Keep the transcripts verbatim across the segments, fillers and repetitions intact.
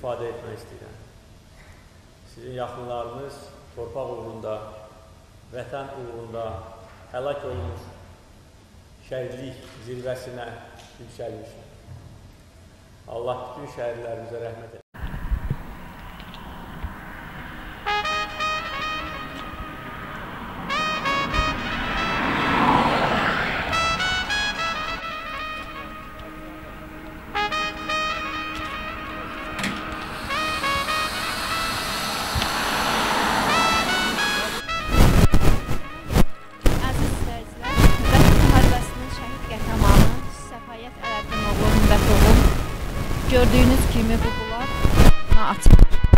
ifadə etmək istəyirəm. Sizin yaxınlarınız torpaq uğrunda, vətən uğrunda həlak olmuş, şəhidlik zirvəsinə yüksəlmişdir. Allah bütün şəhidlərimizə rəhmət edin. Gördüğünüz kimi bu bulaq açıq.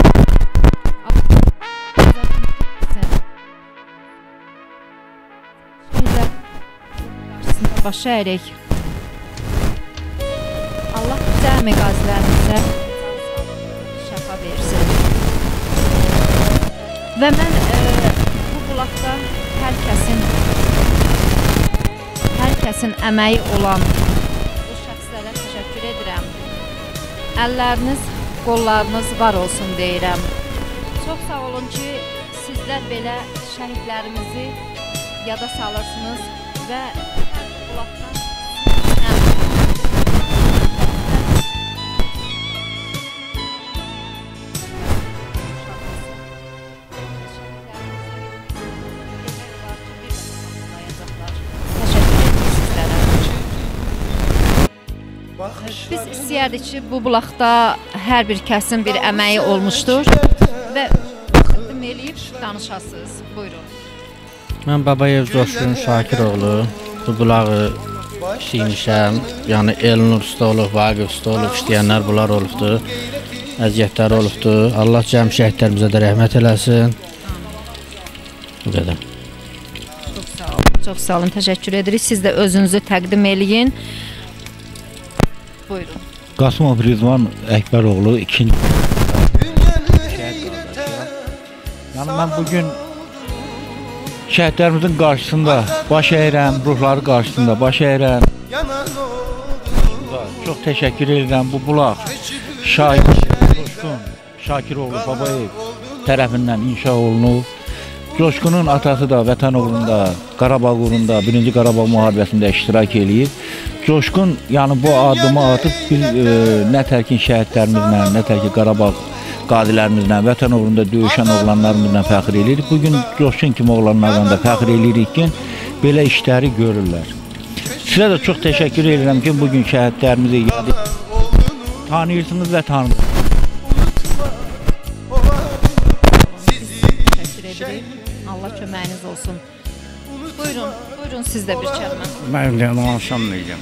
Şəhidlər qarşısında baş əyərək Allah cəmi qazilərimizə şəfa versin. Və mən e, bu bulaqda hər kəsin hər kəsin əməyi olan bu şəxslərə təşəkkür edirəm. Əlləriniz, qollarınız var olsun deyirəm. Çox sağ olun ki, sizlər belə şəhidlərimizi yada salırsınız və bulaqdan Biz istəyərdik ki, bu bulaqda hər bir kəsin bir əməyi olmuşdur və təqdim eləyib danışasınız. Buyurun. Mən Babayev Coşqun Şakiroğlu, bu bulağı işləymişəm. Yəni Elnur usta olub, Vaqif usta olub, işləyənlər bunlar olubdur. Əziyyətləri olubdur. Allah cəm şəhidlərimizə də rəhmət eləsin. Bu qədər. Çox sağ olun. Çox sağ olun. Təşəkkür edirik. Siz də özünüzü təqdim eləyin. Buyurun. Qasımov Rizvan Əkbəroğlu ikinci Yəni mən bugün şəhidlərimizin qarşısında baş əyirəm, ruhları qarşısında baş əyirəm. Çox təşəkkür edirəm. Bu bulaq Şahid Coşqun Şakiroğlu Babayev tərəfindən inşa olunub. Coşqunun atası da vətən uğrunda, Qarabağ uğrunda, birinci Qarabağ müharibəsində iştirak eləyib. Coşqun yəni bu addımı atıb biz e, nə tərkin şəhidlərimizlə, nə tərki Qarabağ qazilərimizlə, vətən uğrunda döyüşən oğlanlarımızla fəxr edirik. Bugün Coşqun kimi oğlanlardan da fəxr edirik ki, belə işləri görürlər. Sizə də çox təşəkkür edirəm ki, bugün şəhidlərimizi tanıyırsınız və tanıyırsınız. Təşəkkür edirik. Allah köməyiniz olsun. Buyurun, buyurun siz də bir kəlmə. Mən də danışamayacağım.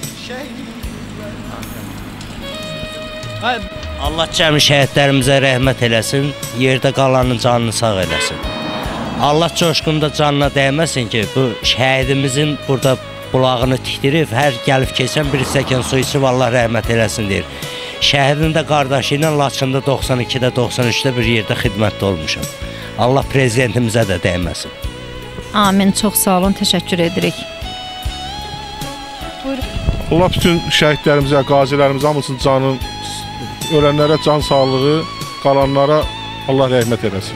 Allah cəmi şəhidlərimizə rəhmət eləsin, yerdə qalanın canını sağ eləsin. Allah Coşqunda canına dəyməsin ki, bu şəhidimizin burada bulağını tikdirib, hər gəlib keçən bir stəkan su içib Allah rəhmət eləsin deyir. Şəhidin də qardaşı ilə Laçında doxsan ikidə, doxsan üçdə bir yerdə xidmətdə olmuşam. Allah prezidentimizə də dəyməsin. Amin, çox sağ olun, təşəkkür edirik. Buyurun. Allah bütün şəhidlərimizə, qazilərimizə hamısının canın, ölənlərə can sağlığı, qalanlara Allah rəhmət eləsin.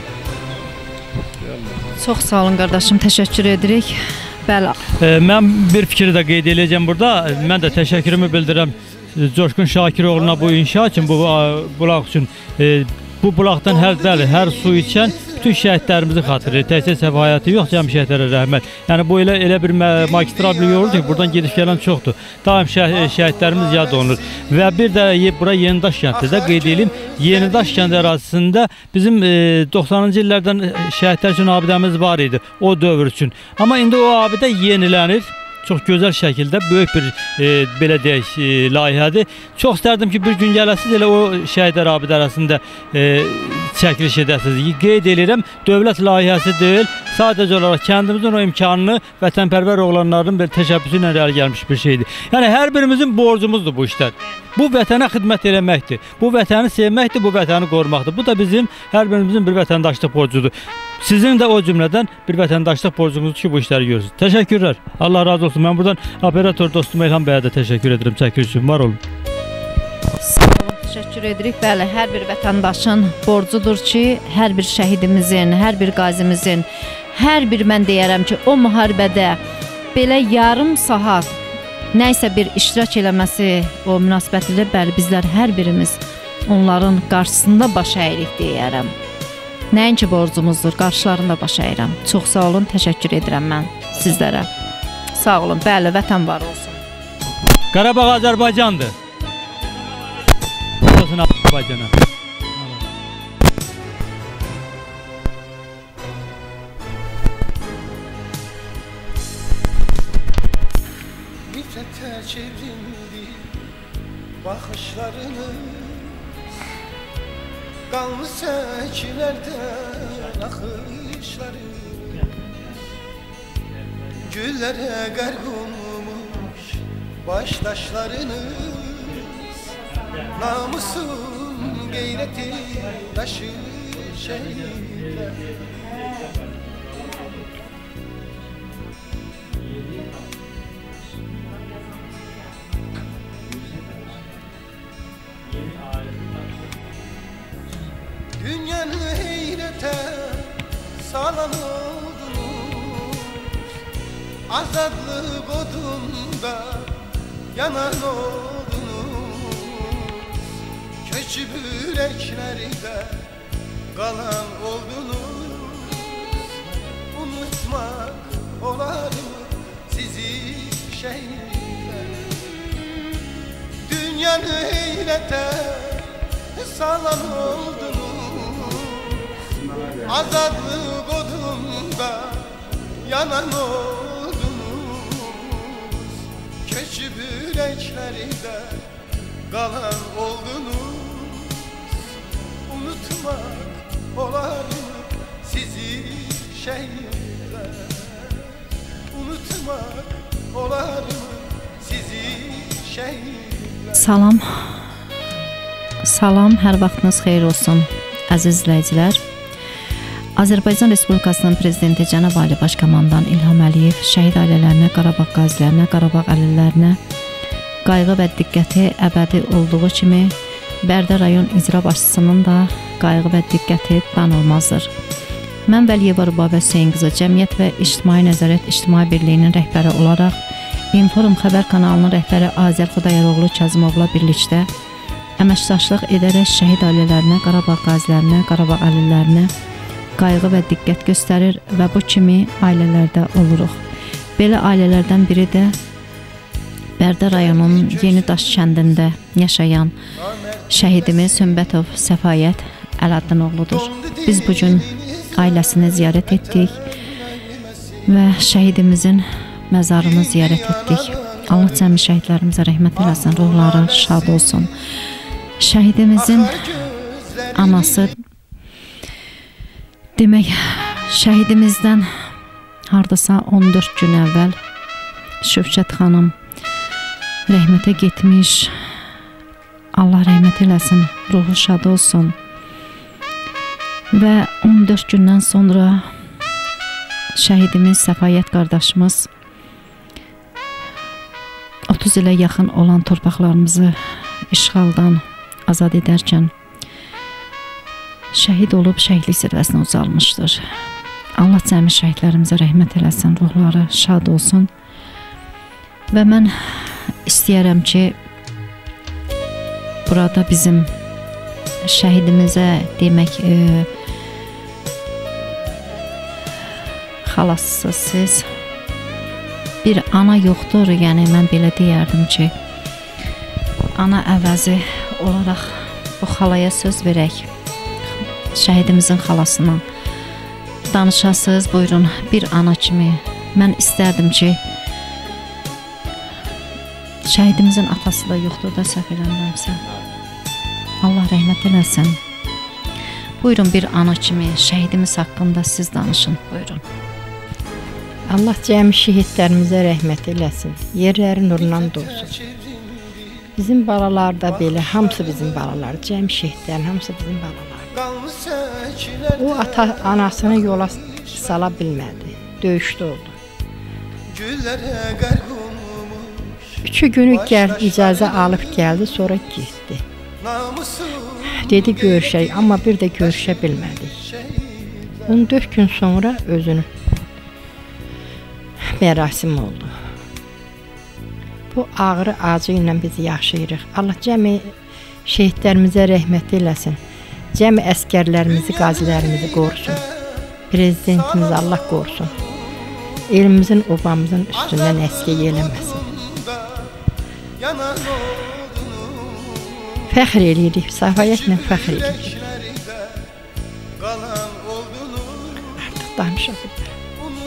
Çox sağ olun qardaşım, təşəkkür edirik. Bəli. E, mən bir fikri də qeyd edəcəm burada. Mən də təşəkkürümü bildirəm Coşqun Şakiroğlu'na bu inşa üçün, bu bulaq üçün. E, bu bulaqdan hər, bəli, hər su içən bütün şəhidlərimizi xatırlayır. Təkcə səfayəti yox, cəm şəhidlərə rəhmət. Yəni bu elə elə bir magistrabli yoldur ki, buradan gediş gələn çoxdur. Daim şəh şəhidlərimiz yad olunur. Və bir də bura Yenidaş kəndində qeyd edeyim. Yenidaş kənd ərazisində bizim e, doxsanıncı illərdən şəhidlər üçün abidəmiz var idi o dövr üçün. Amma indi o abidə yenilənir. Çox gözəl şəkildə böyük bir e, belə deyək e, layihədir. Çox istərdim ki, bir gün gələsiniz elə o şəhidlər abidəsində e, çəkiliş edəsiniz. Qeyd edirəm, dövlət layihəsi deyil, sadəcə olaraq kəndimizin o imkanını vətənpərvər oğlanların bir təşəbbüsü ilə irəli gəlmiş bir şeydir. Yəni hər birimizin borcumuzdur bu işlər. Bu vətənə xidmət eləməkdir. Bu vətəni sevməkdir, bu vətəni qorumaqdır. Bu da bizim hər birimizin bir vətəndaşlıq borcudur. Sizin də o cümlədən bir vətəndaşlıq borcunuzdur ki, bu işləri görürsünüz. Təşəkkürlər. Allah razı olsun. Mən buradan operator dostum İlham bəyə də təşəkkür edirəm. Çəkiliş üçün var olun. Sağ olun. təşəkkür edirik. Bəli, hər bir vətəndaşın borcudur ki, hər bir şəhidimizin, hər bir qazimizin, hər bir mən deyərəm ki, o müharibədə belə yarım saat nəysə bir iştirak eləməsi o münasibətlə bəli bizlər hər birimiz onların qarşısında baş əyirik deyərəm. Nəinki borcumuzdur, qarşılarında baş əyirəm. Çox sağ olun, təşəkkür edirəm mən sizlərə. Sağ olun, bəli, vətən var olsun. Qarabağ Azərbaycandır. Olsun Azərbaycana. Nifrete çevrildi bakışlarını, kanlı seçilerden akışları, güllere garg olmuş baştaşlarınız, namusun gayreti taşır şehirler. Dünyanı heyrete salan oldunuz, azadlık odunda yanan oldunuz, köçüp yüreklerde kalan oldunuz. Unutmak olar mı sizi şehirler? Dünyanı heyrete salan oldunuz, azadlık odunda yanan oldunuz, köçüp yüreklerde kalan oldunuz. Unutmak olar mı sizi şehirler? Unutmak olar mı sizi şehirler? Salam. Salam, hər vaxtınız xeyir olsun, əziz izləyicilər. Azərbaycan Respublikasının Prezidenti Cənab Ali Baş Komandan İlham Əliyev şəhid ailələrinə, Qarabağ qazilərinə, Qarabağ əlillərinə qayğı və diqqəti əbədi olduğu kimi Bərdə rayon icra başçısının da qayğı və diqqəti danılmazdır. Mən Vəliyeva Rübabə Hüseyin qızı Cəmiyyət və İctimai Nəzarət İctimai Birliyinin rəhbəri olaraq Inform xəbər kanalının rəhbəri Azər Xudayaroğlu Kazımovla birlikdə əməkdaşlıq edərək şəhid ailələrinə, Qarabağ qazilərinə, Qarabağ əlillərinə qayğı və diqqət göstərir və bu kimi ailələrdə oluruq. Belə ailələrdən biri də Bərdə rayonunun Yeni Daş kəndində yaşayan şəhidimiz Sömbətov Səfayət Ələddinoğludur. Biz bugün ailəsini ziyarət etdik və şəhidimizin məzarını ziyarət etdik. Allah cəmi şəhidlərimizə rəhmət eləsin, ruhları şad olsun. Şəhidimizin anası, demək, şəhidimizdən hardasa on dörd gün əvvəl Şövkət xanım rəhmətə getmiş. Allah rəhmət eləsin, ruhu şad olsun. Və on dörd gündən sonra şəhidimiz Səfayət qardaşımız otuz ilə yaxın olan torpaqlarımızı işğaldan azad edərkən şəhid olub şəhidlik zirvəsinə ucalmışdır. Allah cəmi şəhidlərimizə rəhmət eləsin, ruhları şad olsun. Və mən istəyərəm ki, burada bizim şəhidimizə demək, e, xalassız siz bir ana yoxdur, yəni mən belə deyərdim ki, ana əvəzi olaraq bu xalaya söz verək, şəhidimizin xalasına danışasınız, buyurun, bir ana kimi. Mən istərdim ki, şəhidimizin atası da yoxdur da səhv eləmirəmsə. Allah rəhmət eləsin. Buyurun, bir ana kimi şəhidimiz haqqında siz danışın, buyurun. Allah cəmi şəhidlərimizə rəhmət eləsin, yerləri nurla dolsun. Bizim balalar da belə, hamısı bizim balalar, cəmi şəhidlərin hamısı bizim balalar. O ata anasını yola sala bilmədi, döyüşdə oldu. İki günü gəl, icazə alıb gəldi, sonra getdi. Dedi görüşək, amma bir də görüşə bilmədik. on dörd gün sonra özünün mərasim oldu. Bu ağrı acı ilə biz yaşayırıq. Allah cəmi şəhidlərimizə rəhmət eləsin. Cəmi əskərlərimizi, qazilərimizi qorusun. Prezidentimiz Allah qorusun. Elimizin, obamızın üstündən əskik eləməsin. Fəxr edirik, səfayyətlə fəxr edirik. Artıq danışa bilmirəm.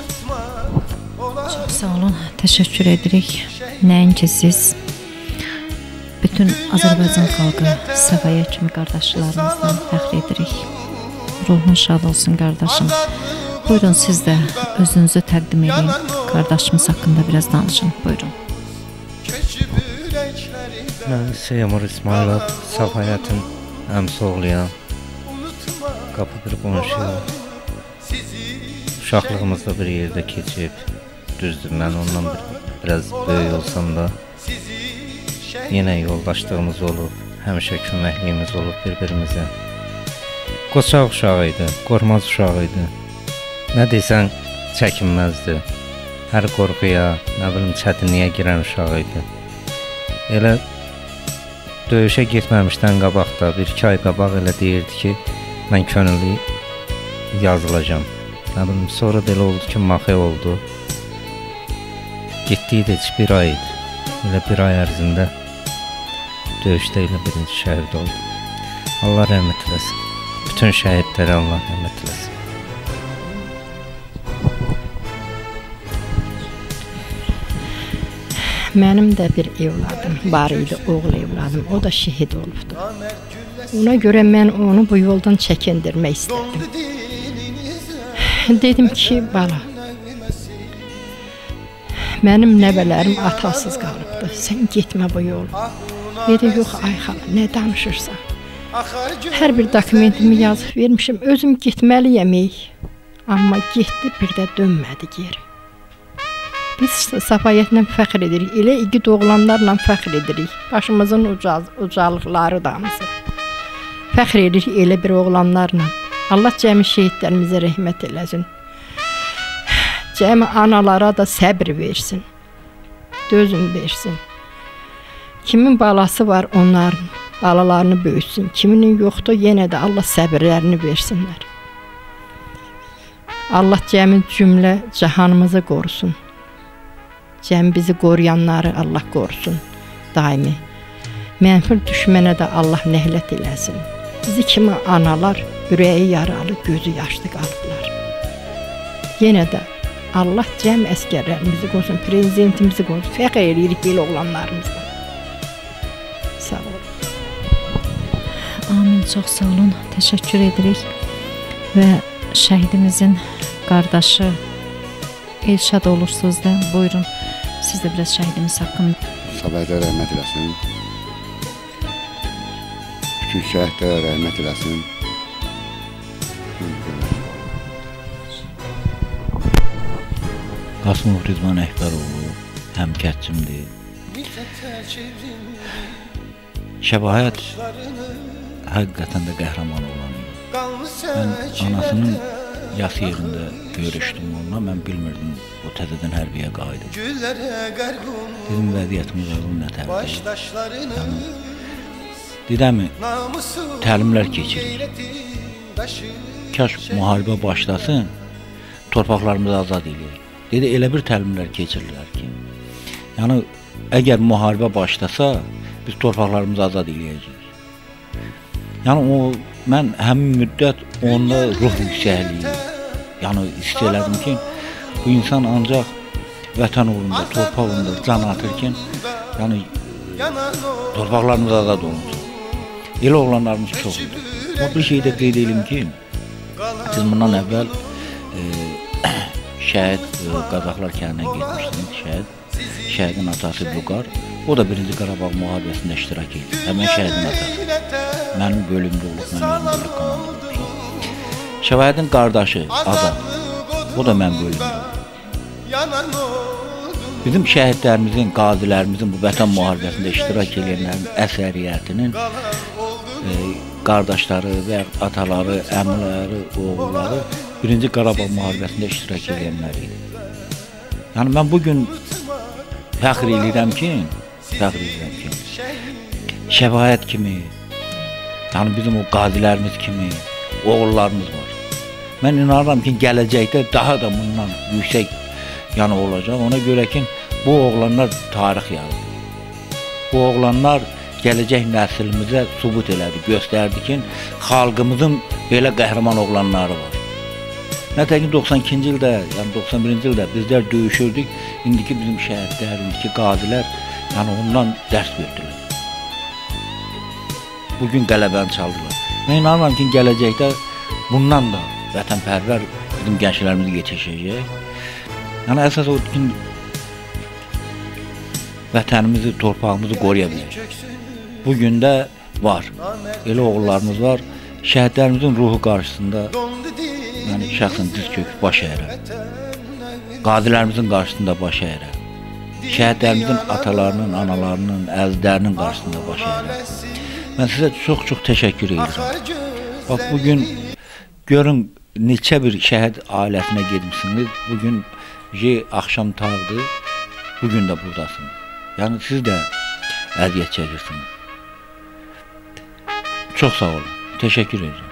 Çox sağ olun, təşəkkür edirik. Nəinki siz, bütün Azərbaycan xalqı Səfayyə kimi qardaşlarımızdan fəxr edirik. Ruhun şad olsun qardaşım. Buyurun siz də özünüzü təqdim edin. Qardaşımız haqqında biraz danışın. Buyurun. Mən Seymur İsmailov, Səfayyətin əmsi oğluyam. Qapı bir qonşuyam. Uşaqlığımızda bir yerdə keçib. Düzdür, mən ondan bir, biraz böyük olsam da yenə yoldaşlığımız olub, həmişə köməkliyimiz olub bir-birimizə. Qoçaq uşağı idi, qormaz uşağı idi. Nə desən çəkinməzdi. Hər qorxuya, nə bilim çətinliyə girən uşağı idi. Elə döyüşə getməmişdən qabaq da, bir iki ay qabaq elə deyirdi ki, mən könüllü yazılacam. Nə bilim, sonra da elə oldu ki, maxi oldu. Getdiyi də heç bir ay idi. Elə bir ay ərzində döyüşdə ilə birinci şəhid oldu. Allah rəhmət eləsin. Bütün şəhidlərə Allah rəhmət eləsin. Mənim də bir evladım var idi, oğul evladım. O da şəhid olubdu. Ona görə mən onu bu yoldan çəkindirmək istədim. Dedim ki, bala, mənim nəvələrim atasız qalıbdı. Sən getmə bu yolu. Dedi, yox ay xala, nə danışırsan? Hər bir dokumentimi yazıb vermişim, özüm getməliyəm. Amma getdi, bir də dönmədi geri. Biz Səfayyətlə fəxr edirik, elə igid oğlanlarla fəxr edirik. Başımızın ucaz, ucalıqları damızı. Fəxr edirik elə bir oğlanlarla. Allah cəmi şəhidlərimizə rəhmət eləsin. Cəmi analara da səbr versin, dözüm versin. Kimin balası var, onların balalarını böyütsün. Kiminin yoxdur, yenə də Allah səbirlərini versinlər. Allah cəmi cümlə cahanımızı qorusun. Cəmi bizi qoruyanları Allah qorusun daimi. Mənfur düşmənə də Allah nəhlət eləsin. Bizi kimi analar ürəyi yaralı, gözü yaşlı qalıblar. Yenə də Allah cəm əskərlərimizi qorusun, prezidentimizi qorusun. Fəxr edirik belə oğlanlarımızdan. Sağ olun. Amin, çox sağ olun. Təşəkkür edirik. Və şəhidimizin qardaşı Elşad olursunuz da, buyurun. Siz də biraz şəhidimiz haqqında. Səfayətə rəhmət eləsin. Bütün şəhidlərə rəhmət eləsin. Qasımov Rizvan Əkbəroğlu həmkərçimdir. Şəbahət həqiqətən də qəhrəman olan idi. Mən anasının yas yerində görüşdüm onunla, mən bilmirdim o təzədən hərbiyə qayıdım. Dedim, vəziyyətimiz olun nətərdir. Yəni, dedəmi, təlimlər keçirir. Kaş müharibə başlasın, torpaqlarımızı azad edək. Dedi, elə bir təlimlər keçirirlər ki, yəni, əgər müharibə başlasa, biz torpaqlarımızı azad edəcəyik. Yəni, o, mən həmin müddət onunla ruh yüksəkliyi, yəni, istəyirlədim ki, bu insan ancaq vətən uğrunda, torpaq uğrunda can atırkən, yəni, torpaqlarımız azad olunsun. Elə oğlanlarımız çox idi. O bir şey də qeyd edim ki, siz bundan əvvəl e, şəhid Qazaxlar kəndinə getmişdiniz, şəhid, şəhidin atası Vüqar, o da birinci Qarabağ müharibəsində iştirak edir. Həmən şəhidin atası. Mənim bölümdə olub, mənim bölüm komanda olub. Şəvahətin qardaşı Azad, o da mənim bölümdə olub. Bizim şəhidlərimizin, qazilərimizin bu vətən müharibəsində iştirak edənlərin əsəriyyətinin e, qardaşları və ataları, əmiləri, oğulları birinci Qarabağ müharibəsində iştirak edənlər idi. Yəni mən bugün fəxr edirəm ki, fəxr edirəm ki, Şəfaət kimi, yəni bizim o qazilərimiz kimi oğullarımız var. Mən inanıram ki, gələcəkdə daha da bundan yüksək yəni olacaq. Ona görə ki, bu oğlanlar tarix yazdı. Bu oğlanlar gələcək nəslimizə sübut elədi, göstərdi ki, xalqımızın belə qəhrəman oğlanları var. Nətə ki, doxsan ikinci ildə, yəni doxsan birinci ildə bizlər döyüşürdük. İndiki bizim şəhidlər, indiki qazilər yəni ondan dərs götürürlər. Bugün qələbəni çaldılar. Mən inanıram ki, gələcəkdə bundan da vətənpərvər bizim gənclərimiz yetişəcək. Yəni əsas o ki, vətənimizi, torpağımızı qoruya biləcək. Bugün də var. Elə oğullarımız var. Şəhidlərimizin ruhu qarşısında yəni şəxsən diz çöküb baş əyirəm. Qazilərimizin qarşısında baş əyirəm. Şəhidlərimizin atalarının, analarının, əzizlərinin qarşısında baş əyirəm. Mən sizə çox-çox təşəkkür edirəm. Bax, bugün görün, neçə bir şəhid ailəsinə gedmişsiniz. Bugün axşam tağdır, bugün də buradasınız. Yəni, siz də əziyyət çəkirsiniz. Çox sağ olun, təşəkkür edirəm.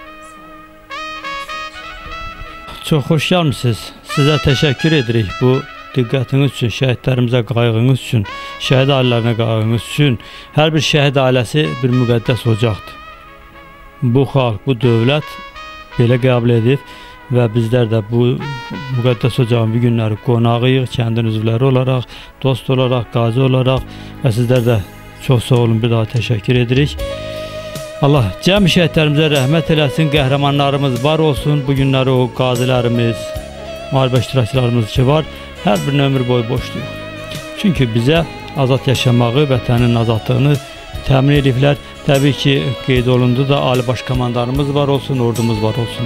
Çox xoş gəlmişsiniz. Sizə təşəkkür edirik bu diqqətiniz üçün, şəhidlərimizə qayğınız üçün, şəhid ailələrine qayğınız üçün. Hər bir şəhid ailəsi bir müqəddəs ocaqdır. Bu xalq, bu dövlət belə qəbul edib və bizlər də bu müqəddəs ocağın bir günləri qonağıyıq, kəndin üzvləri olaraq, dost olaraq, qazi olaraq və sizlər də çox sağ olun, bir daha təşəkkür edirik. Allah cəmi şəhidlərimizə rəhmət eləsin, qəhrəmanlarımız var olsun. Bu günləri o qazilərimiz, müharibə iştirakçılarımız ki var, hər bir ömür boyu boşluq. Çünki bizə azad yaşamağı, vətənin azadlığını təmin ediblər. Təbii ki, qeyd olundu da Ali Baş Komandanımız var olsun, ordumuz var olsun.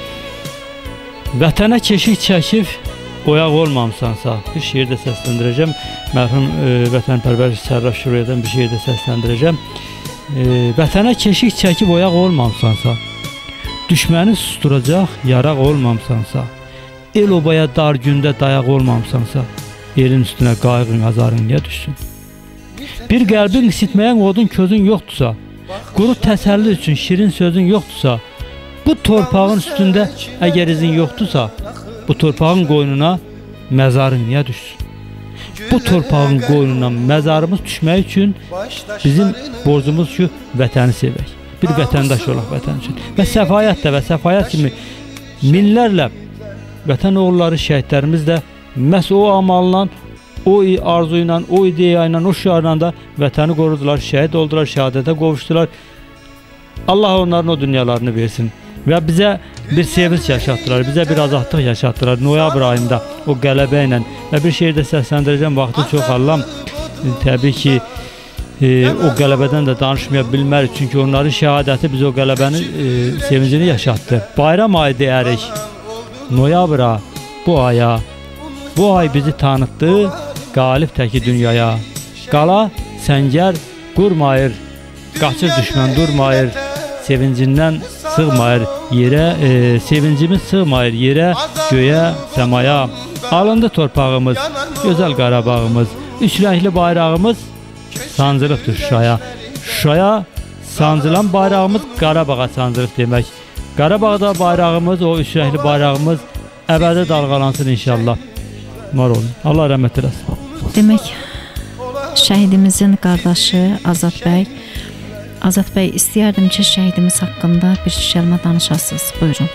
Vətənə keşik çəkib oyaq olmamsansa, bir şeirdə səsləndirəcəm. Mərhum e, vətənpərvər Sərraç Şurayədən bir şeirdə səsləndirəcəm. E, vətənə keşik çəkib oyaq olmamsansa, düşməni susturacaq yaraq olmamsansa, el obaya dar gündə dayaq olmamsansa, elin üstünə qayğın, azarın niyə düşsün? Bir qəlbin isitməyən odun közün yoxdursa, quru təsəlli üçün şirin sözün yoxdursa, bu torpağın üstündə əgər izin yoxdursa, bu torpağın qoynuna məzarın niyə düşsün? Bu torpağın qoynuna məzarımız düşmək üçün bizim borcumuz ki, vətəni sevək. Bir vətəndaş olaq vətən üçün. Və səfayət də və səfayət kimi minlərlə vətən oğulları, şəhidlərimiz də məhz o amalla, o arzu ilə, o ideya ilə, o şiarla da vətəni qorudular, şəhid oldular, şəhadətə qovuşdular. Allah onların o dünyalarını versin. Və bizə bir sevinç yaşatdılar, bizə bir azadlıq yaşatdılar. Noyabr ayında o qələbə ilə və bir şeydə səsləndirəcəm, vaxtı çox allam. Təbii ki, e, o qələbədən də danışmaya bilmərik. Çünki onların şəhadəti biz o qələbənin e, sevincini yaşatdı. Bayram ayı deyərik. Noyabra, bu aya, bu ay bizi tanıtdı, qalib təki dünyaya. Qala, səngər qurmayır, qaçır düşmən durmayır, sevincindən sığmayır yerə, e, sevincimiz sığmayır yerə, göyə, səmaya. Alındı torpağımız, gözəl Qarabağımız, üç rəngli bayrağımız sancılıqdır Şuşaya. Şuşaya sancılan bayrağımız Qarabağa sancılıq demək. Qarabağda bayrağımız, o üç rəngli bayrağımız əbədi dalğalansın inşallah. Var olun. Allah rəhmət eləsin. Demək, şəhidimizin qardaşı Azad bəy, Azad bəy, istəyərdim ki, şəhidimiz haqqında bir kəlmə danışasınız. Buyurun.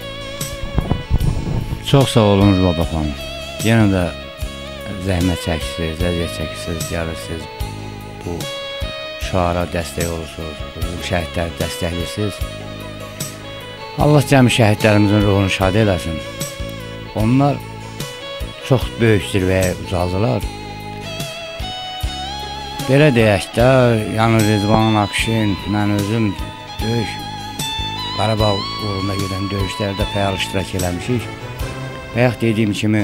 Çox sağ olun Rübabə xanım. Yenə də zəhmət çəkirsiniz, əziyyət çəkirsiniz, gəlirsiniz, bu şüara dəstək olursunuz, bizim şəhidləri dəstəkləyirsiniz. Allah cəmi şəhidlərimizin ruhunu şad eləsin. Onlar çox böyük zirvəyə uzaldılar. Belə deyək də, yəni Rizvan Akşin, mən özüm böyük Qarabağ uğrunda gedən döyüşlərdə fəal iştirak eləmişik. Bayaq dediyim kimi,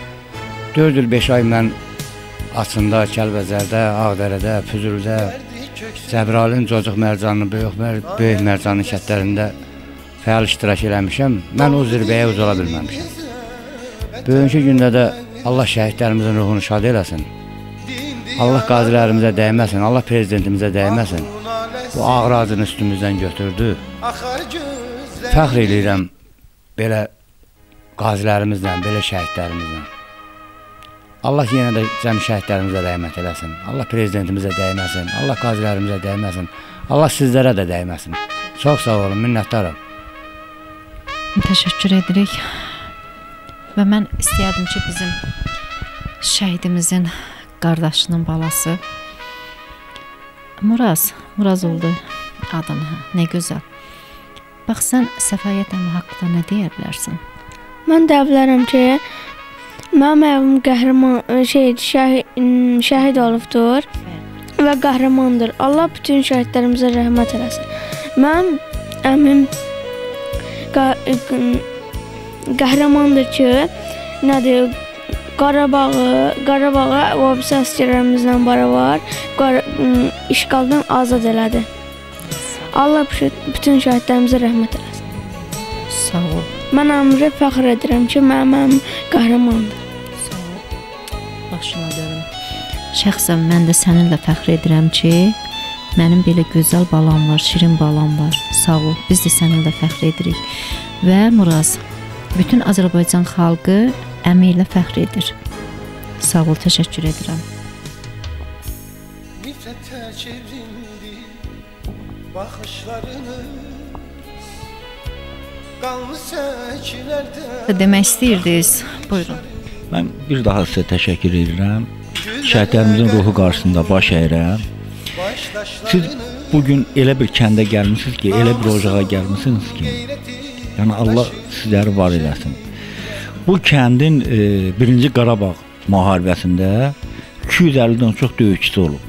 dörd il beş ay mən Açında, Kəlbəzərdə, Ağdərədə, Füzuldə, Cəbrayılın Cocuq Mərcanının, Böyük, Böyük Mərcanın şəhətlərində fəal iştirak eləmişəm. Mən o zirbəyə ucala bilməmişəm. Bugünkü gündə də Allah şəhidlərimizin ruhunu şad eləsin. Allah qazilərimizə dəyməsin, Allah prezidentimizə dəyməsin. Bu ağır acını üstümüzdən götürdü. Fəxr edirəm belə qazilərimizlə, belə şəhidlərimizlə. Allah yenə də cəm şəhidlərimizə rəhmət eləsin. Allah prezidentimizə dəyməsin, Allah qazilərimizə dəyməsin. Allah sizlərə də dəyməsin. Çox sağ olun, minnətdaram. Təşəkkür edirik. Və mən istəyərdim ki, bizim şəhidimizin qardaşının balası Muraz, Muraz oldu adın, nə gözəl. Bax, sən Səfayyət əmi haqqında nə deyə bilərsən? Mən deyə bilərəm ki, mənim əvim qəhrəman, şey, şəhid, şəhid olubdur və qəhrəmandır. Allah bütün şəhidlərimizə rəhmət eləsin. Mənim əmim qəhrəmandır ki, nədir, Qarabağı, Qarabağı vabisi əsgərlərimizdən biri var, işğaldan azad elədi. Allah bütün şəhidlərimizə rəhmət eləsin. Sağ ol. Mən əmrə fəxr edirəm ki, mənim əmim qəhrəmandır. Sağ ol. Başına dönüm. Şəxsən mən də səninlə fəxr edirəm ki, mənim belə gözəl balam var, şirin balam var. Sağ ol. Biz də səninlə fəxr edirik. Və Muraz, bütün Azərbaycan xalqı əmi ilə fəxr edir. Sağ ol, təşəkkür edirəm. Nifrətə çevrildi baxışlarınız, qanlı səkilərdə. Demək istəyirdiniz, buyurun. Mən bir daha sizə təşəkkür edirəm. Şəhidlərimizin ruhu qarşısında baş əyirəm. Siz bugün elə bir kəndə gəlmişsiniz ki, elə bir ocağa gəlmişsiniz ki, yəni Allah sizləri var eləsin. Bu kəndin e, birinci Qarabağ müharibəsində iki yüz əllidən çox döyüşçüsü olub.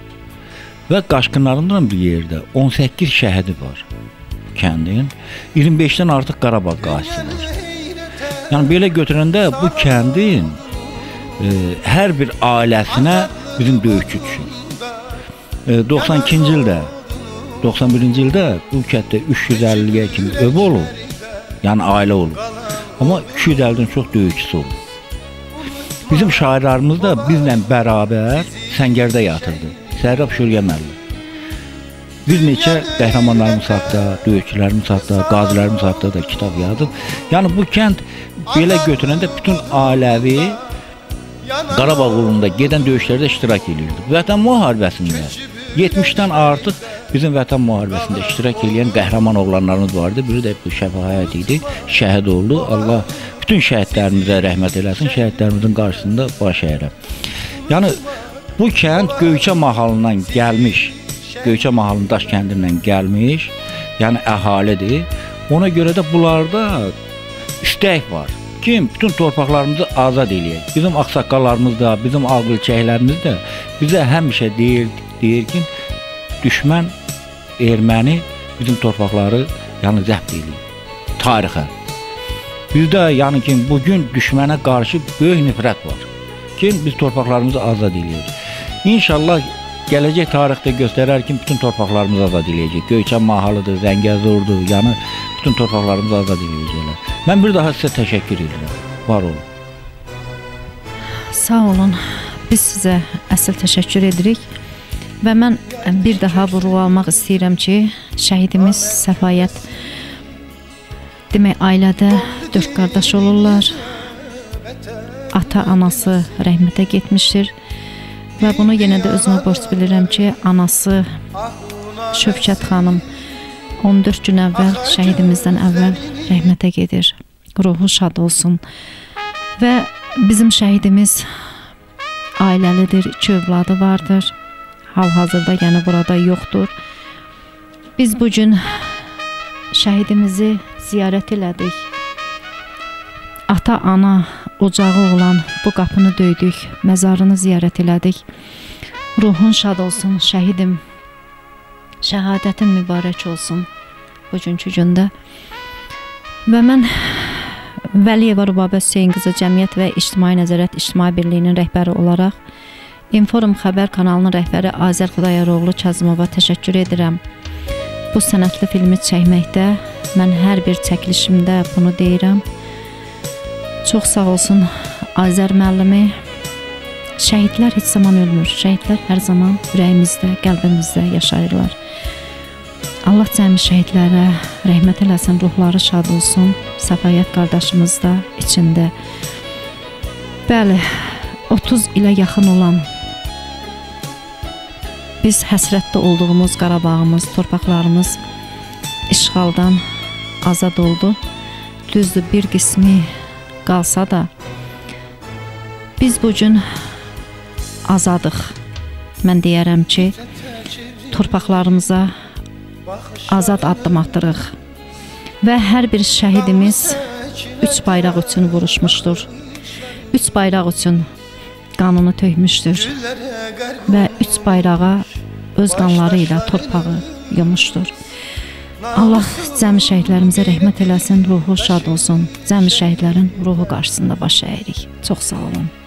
Və qaçqınlarından bir yerdə on səkkiz şəhidi var kəndin. iyirmi beşdən artıq Qarabağ qazisi var. Yəni belə götürəndə bu kəndin e, hər bir ailəsinə bizim döyüşçü düşür. E, doxsan ikinci ildə, doxsan birinci ildə bu kənddə üç yüz əlliyə kimi öv olub, yəni ailə olub. Amma iki yüz əllidən çox döyüşçüsü olub. Bizim şairlərimiz də bizlə bərabər Səngərdə yatırdı. Sərrab Şüryə müəllim. Bir neçə qəhrəmanlarımız haqqında, döyüşçülərimiz haqqında, qazilərimiz haqqında da kitab yazıb. Yəni bu kənd belə götürəndə bütün ailəvi Qarabağ uğrunda gedən döyüşlərdə iştirak edirdi. Vətən müharibəsində yetmişdən artıq bizim vətən müharibəsində iştirak edən qəhrəman oğlanlarımız vardı. Biri də bu Şəfaət idi, şəhid oldu. Allah bütün şəhidlərimizə rəhmət eləsin, şəhidlərimizin qarşısında baş əyirəm. Yəni bu kənd Göyçə mahalından gəlmiş, Göyçə mahalının Daş kəndindən gəlmiş, yəni əhalidir. Ona görə də bunlarda istək var. Kim bütün torpaqlarımızı azad eləyək. Bizim ağsaqqallarımız da, bizim ağılçəklərimiz də bizə həmişə deyir, deyir ki, düşmən erməni bizim torpaqları yəni zəbt eləyir. Tarixə. Bizdə yəni ki, bugün düşmənə qarşı böyük nifrət var. Ki, biz torpaqlarımızı azad eləyək. İnşallah gələcək tarixdə göstərər ki, bütün torpaqlarımızı azad eləyəcək. Göyçə mahalıdır, Zəngəzurdur, yəni bütün torpaqlarımızı azad eləyəcəklər. Mən bir daha sizə təşəkkür edirəm. Var olun. Sağ olun. Biz sizə əsl təşəkkür edirik. Və mən bir daha vurğu almaq istəyirəm ki, şəhidimiz Səfayyət demək ailədə dörd qardaş olurlar. Ata, anası rəhmətə getmişdir. Və bunu yenə də özümə borc bilirəm ki, anası Şövkət xanım on dörd gün əvvəl, şəhidimizdən əvvəl rəhmətə gedir. Ruhu şad olsun. Və bizim şəhidimiz ailəlidir, iki övladı vardır. Hal-hazırda yəni burada yoxdur. Biz bugün şəhidimizi ziyarət elədik. Ata, ana ocağı olan bu qapını döydük, məzarını ziyarət elədik. Ruhun şad olsun, şəhidim. Şəhadətin mübarək olsun bugünkü gündə. Və mən Vəliyeva Rübabə Hüseyin qızı Cəmiyyət və İctimai Nəzarət İctimai Birliyinin rəhbəri olaraq Inforum xəbər kanalının rəhbəri Azər Xudayaroğlu Kazımova təşəkkür edirəm. Bu sənətli filmi çəkməkdə mən hər bir çəkilişimdə bunu deyirəm. Çox sağ olsun Azər müəllimi. Şəhidlər heç zaman ölmür. Şəhidlər hər zaman ürəyimizdə, qəlbimizdə yaşayırlar. Allah cəmi şəhidlərə rəhmət eləsin, ruhları şad olsun. Səfayət qardaşımız da içində. Bəli, otuz ilə yaxın olan biz həsrətdə olduğumuz Qarabağımız, torpaqlarımız işğaldan azad oldu. Düzdür, bir qismi qalsa da biz bugün azadıq. Mən deyərəm ki, torpaqlarımıza azad addım atırıq və hər bir şəhidimiz üç bayraq üçün vuruşmuşdur. Üç bayraq üçün qanını tökmüşdür və üç bayrağa öz qanları ilə torpağı yumuşdur. Allah cəmi şəhidlərimizə rəhmət eləsin, ruhu şad olsun. Cəmi şəhidlərin ruhu qarşısında baş əyirik. Çox sağ olun.